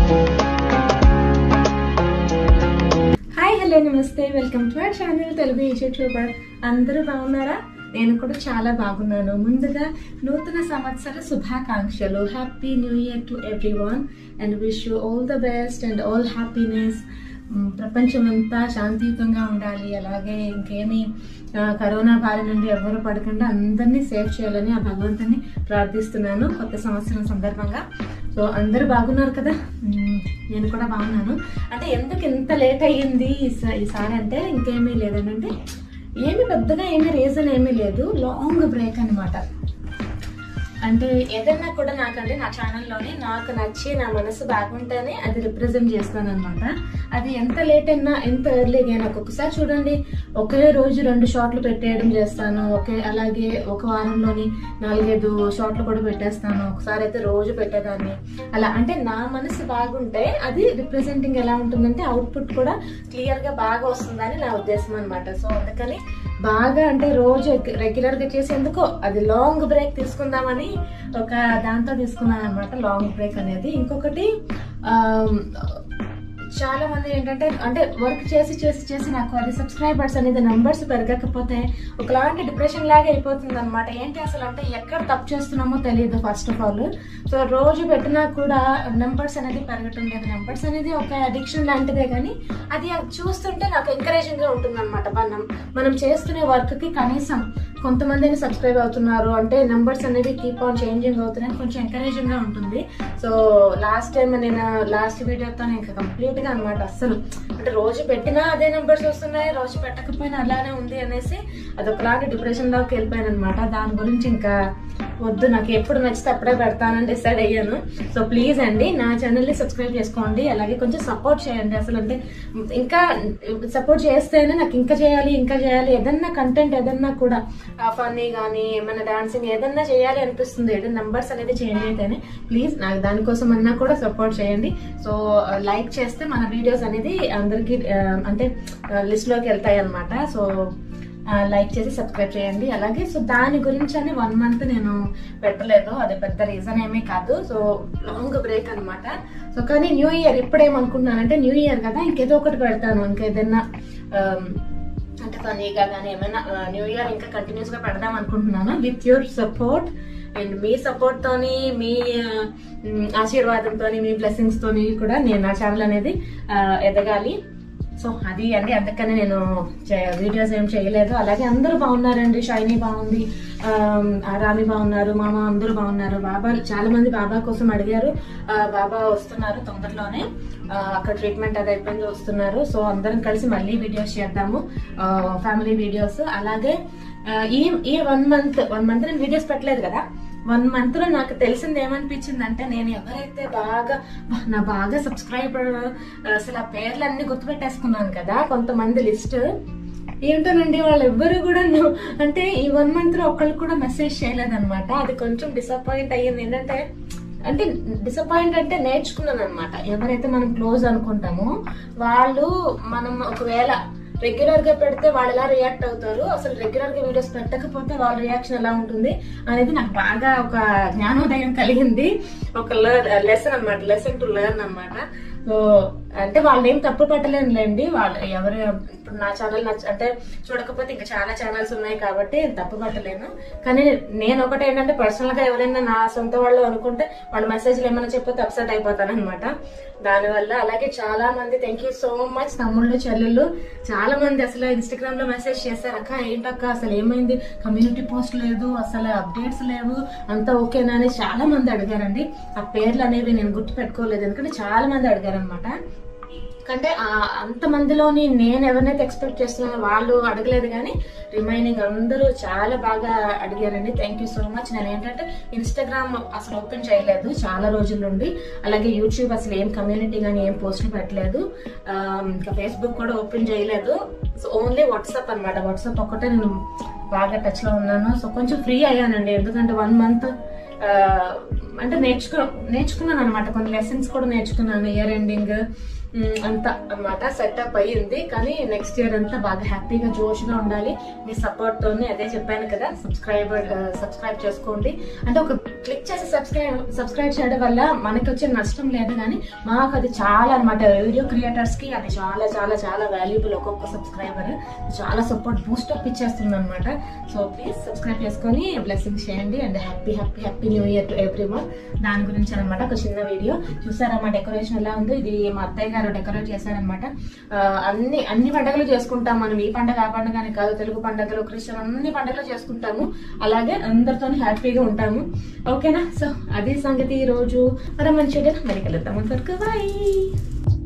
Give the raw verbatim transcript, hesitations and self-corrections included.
Hi hello నమస్తే welcome to our channel Telugu youtuber. అందరూ బాగున్నారా? నేను కూడా చాలా బాగున్నాను. ముందుగా నూతన సంవత్సర శుభాకాంక్షలు. Happy new year to everyone and wish you all the best and all happiness. ప్రపంచం అంతా శాంతియుతంగా ఉండాలి. అలాగే ఇంకేమీ కరోనా బారి నుండి ఎవరు పడకుండా అందరినీ సేవ్ చేయాలని ఆ భగవంతుని ప్రార్థిస్తున్నాను కొత్త సంవత్సరం సందర్భంగా. సో అందరూ బాగున్నారు కదా? నేను కూడా బాగున్నాను. అంటే ఎందుకు ఇంత లేట్ అయ్యింది ఈసారి అంటే ఇంకేమీ లేదంటే ఏమి పెద్దగా ఏమీ రీజన్ ఏమీ లేదు. లాంగ్ బ్రేక్ అనమాట. అంటే ఏదైనా కూడా నాకంటే నా ఛానల్లోని నాకు నచ్చి నా మనసు బాగుంటేనే అది రిప్రజెంట్ చేస్తాను అనమాట. అది ఎంత లేట్ అయినా ఎంత ఎర్లీగా అయినా ఒక్కొక్కసారి చూడండి ఒకే రోజు రెండు షార్ట్లు పెట్టేయడం చేస్తాను. ఒకే అలాగే ఒక వారంలోని నాలుగైదు షార్ట్లు కూడా పెట్టేస్తాను. ఒకసారి అయితే రోజు పెట్టేదాన్ని. అలా అంటే నా మనసు బాగుంటే అది రిప్రజెంటింగ్ ఎలా ఉంటుందంటే అవుట్పుట్ కూడా క్లియర్ గా బాగా వస్తుందని నా ఉద్దేశం అనమాట. సో అందుకని బాగా అంటే రోజు రెగ్యులర్ గా చేసేందుకు అది లాంగ్ బ్రేక్ తీసుకుందామని ఒక దాంతో తీసుకున్నాను అనమాట లాంగ్ బ్రేక్ అనేది. ఇంకొకటి చాలా మంది ఏంటంటే అంటే వర్క్ చేసి చేసి చేసి నాకు అది సబ్స్క్రైబర్స్ అనేది నంబర్స్ పెరగకపోతే ఒకలాంటి డిప్రెషన్ లాగా అయిపోతుంది అనమాట. ఏంటి అసలు అంటే ఎక్కడ తప్పు చేస్తున్నామో తెలియదు ఫస్ట్ ఆఫ్ ఆల్. సో రోజు పెట్టినా కూడా నెంబర్స్ అనేది పెరగటం లేదు. నెంబర్స్ అనేది ఒక అడిక్షన్ లాంటిదే కానీ అది చూస్తుంటే నాకు ఎంకరేజింగ్ గా ఉంటుంది అనమాట. మనం మనం చేస్తున్న వర్క్ కి కనీసం కొంతమందిని సబ్స్క్రైబ్ అవుతున్నారు అంటే నెంబర్స్ అనేది కీప్ ఆన్ చేంజింగ్ అవుతున్నాయి, కొంచెం ఎంకరేజింగ్ గా ఉంటుంది. సో లాస్ట్ టైం నేను లాస్ట్ వీడియోతో ఇంకా కంప్లీట్ గా అనమాట అస్సలు అంటే రోజు పెట్టినా అదే నెంబర్స్ వస్తున్నాయి, రోజు పెట్టకపోయినా అలానే ఉంది అనేసి అదొకలాంటి డిప్రెషన్ లోకి వెళ్ళిపోయాను అనమాట. దాని గురించి ఇంకా వద్దు, నాకు ఎప్పుడు నచ్చితే అప్పుడే పెడతానని డిసైడ్ అయ్యాను. సో ప్లీజ్ అండి నా ఛానల్ ని సబ్స్క్రైబ్ చేసుకోండి, అలాగే కొంచెం సపోర్ట్ చేయండి. అసలు అంటే ఇంకా సపోర్ట్ చేస్తేనే నాకు ఇంకా చేయాలి ఇంకా చేయాలి ఏదన్నా కంటెంట్ ఏదన్నా కూడా ఫన్నీ కానీ ఏమైనా డాన్సింగ్ ఏదన్నా చేయాలి అనిపిస్తుంది. ఏదైనా నంబర్స్ అనేది చేంజ్ అయితేనే ప్లీజ్ నాకు దానికోసం అన్నా కూడా సపోర్ట్ చేయండి. సో లైక్ చేస్తే మన వీడియోస్ అనేది అందరికి అంటే లిస్ట్ లోకి వెళ్తాయి అనమాట. సో లైక్ చేసి సబ్స్క్రైబ్ చేయండి. అలాగే సో దాని గురించి అని వన్ మంత్ నేను పెట్టలేదు, అది పెద్ద రీజన్ ఏమీ కాదు. సో లాంగ్ బ్రేక్ అనమాట. సో కానీ న్యూ ఇయర్ ఇప్పుడేమనుకుంటున్నానంటే న్యూ ఇయర్ కదా ఇంకేదో ఒకటి పెడతాను, ఇంకేదైనా అంటే ఫనీగా కానీ ఏమైనా న్యూ ఇయర్ ఇంకా కంటిన్యూస్ గా పెడదాం అనుకుంటున్నాను విత్ యువర్ సపోర్ట్ అండ్ మీ సపోర్ట్ తోని మీ ఆశీర్వాదంతో మీ బ్లెస్సింగ్స్ తోని కూడా నేను నా ఛానల్ అనేది ఎదగాలి. సో అది అండి, అందుకని నేను వీడియోస్ ఏం చేయలేదు. అలాగే అందరూ బాగున్నారండి. షైనీ బాగుంది, రామీ బాగున్నారు, మామ అందరూ బాగున్నారు. బాబా చాలా మంది బాబా కోసం అడిగారు. బాబా వస్తున్నారు తొందరలోనే, అక్కడ ట్రీట్మెంట్ అది అయిపోయింది వస్తున్నారు. సో అందరం కలిసి మళ్ళీ వీడియోస్ చేద్దాము, ఫ్యామిలీ వీడియోస్. అలాగే ఈ ఈ వన్ మంత్ వన్ మంత్ నేను వీడియోస్ పెట్టలేదు కదా. వన్ మంత్ లో నాకు తెలిసింది ఏమనిపించింది అంటే నేను ఎవరైతే బాగా నా బాగా సబ్స్క్రైబర్ అసలు ఆ పేర్లన్నీ గుర్తుపెట్టేసుకున్నాను కదా కొంతమంది లిస్ట్ ఏంటోనండి వాళ్ళు ఎవ్వరు కూడా అంటే ఈ వన్ మంత్ లో ఒకళ్ళు కూడా మెసేజ్ చేయలేదన్నమాట. అది కొంచెం డిసప్పాయింట్ అయ్యింది. ఏంటంటే అంటే డిసప్పాయింట్ అంటే నేర్చుకున్నాను అనమాట. ఎవరైతే మనం క్లోజ్ అనుకుంటామో వాళ్ళు మనం ఒకవేళ రెగ్యులర్ గా పెడితే వాళ్ళు ఎలా రియాక్ట్ అవుతారు, అసలు రెగ్యులర్ గా వీడియోస్ పెట్టకపోతే వాళ్ళ రియాక్షన్ ఎలా ఉంటుంది అనేది నాకు బాగా ఒక జ్ఞానోదయం కలిగింది. ఒక లెసన్ అనమాట, లెసన్ టు లెర్న్ అనమాట. సో అంటే వాళ్ళు ఏం తప్పు పెట్టలేనులేండి. వాళ్ళు ఎవరు ఇప్పుడు నా ఛానల్ నచ్చ అంటే చూడకపోతే ఇంకా చాలా ఛానల్స్ ఉన్నాయి కాబట్టి తప్పు పట్టలేను. కానీ నేను ఒకటి ఏంటంటే పర్సనల్ గా ఎవరైనా నా సొంత వాళ్ళు అనుకుంటే వాళ్ళ మెసేజ్లు ఏమైనా చెప్పితే అప్సెట్ అయిపోతాను అనమాట దానివల్ల. అలాగే చాలా మంది థ్యాంక్ యూ సో మచ్ తమ్ముళ్ళు చెల్లెళ్ళు చాలా మంది అసలు ఇన్స్టాగ్రామ్ లో మెసేజ్ చేశారు, అక్క ఏంటక్క అసలు ఏమైంది, కమ్యూనిటీ పోస్ట్ లేదు, అసలు అప్డేట్స్ లేవు, అంతా ఓకేనా అని చాలా మంది అడిగారండి. ఆ పేర్లు అనేవి నేను గుర్తు పెట్టుకోలేదు ఎందుకంటే చాలా మంది అడిగారనమాట. అంటే అంత మందిలోని నేను ఎవరినైతే ఎక్స్పెక్ట్ చేస్తున్నానో వాళ్ళు అడగలేదు కానీ రిమైనింగ్ అందరూ చాలా బాగా అడిగారండి. Thank you so much. నేను ఏంటంటే ఇన్స్టాగ్రామ్ అసలు ఓపెన్ చేయలేదు చాలా రోజుల నుండి, అలాగే యూట్యూబ్ అసలు ఏం కమ్యూనిటీ కానీ ఏం పోస్టులు పెట్టలేదు, ఇంకా ఫేస్బుక్ కూడా ఓపెన్ చేయలేదు. సో ఓన్లీ వాట్సాప్ అనమాట. వాట్సాప్ ఒక్కటే నేను బాగా టచ్ లో ఉన్నాను. సో కొంచెం ఫ్రీ అయ్యానండి ఎందుకంటే వన్ మంత్ అంటే నేర్చుకో నేర్చుకున్నాను అనమాట కొన్ని లెసన్స్ కూడా నేర్చుకున్నాను. ఇయర్ ఎండింగ్ అంతా అన్నమాట సెటప్ అయ్యింది. కానీ నెక్స్ట్ ఇయర్ అంతా బాగా హ్యాపీగా జోష్గా ఉండాలి మీ సపోర్ట్ తోని. అదే చెప్పాను కదా, సబ్స్క్రైబర్ సబ్స్క్రైబ్ చేసుకోండి. అంటే ఒక క్లిక్ చేసి సబ్స్క్రైబ్ సబ్స్క్రైబ్ చేయడం వల్ల మనకి వచ్చే నష్టం లేదు, కానీ మాకు అది చాలా అనమాట. వీడియో క్రియేటర్స్ కి అది చాలా చాలా చాలా వాల్యుబుల్. ఒక్కొక్క సబ్స్క్రైబర్ చాలా సపోర్ట్ బూస్టప్ ఇచ్చేస్తుంది అనమాట. సో ప్లీజ్ సబ్స్క్రైబ్ చేసుకొని బ్లెస్సింగ్స్ చేయండి. And happy happy happy new year to every one. దాని గురించి అనమాట ఒక చిన్న వీడియో. చూసారా మా డెకరేషన్ ఎలా ఉందో? ఇది మా అత్తయ్య గారు డెకరేట్ చేశారనమాట. అన్ని అన్ని పండుగలు చేసుకుంటాం మనం. ఈ పండుగ ఆ పండుగ అని కాదు, తెలుగు పండుగలు క్రిస్టియన్ అన్ని పండుగలు చేసుకుంటాము. అలాగే అందరితో హ్యాపీగా ఉంటాము. ఓకేనా? సో అదే సంగతి. ఈ రోజు మనం మంచిగా మరి కలుద్దాం. అంతవరకు బాయ్.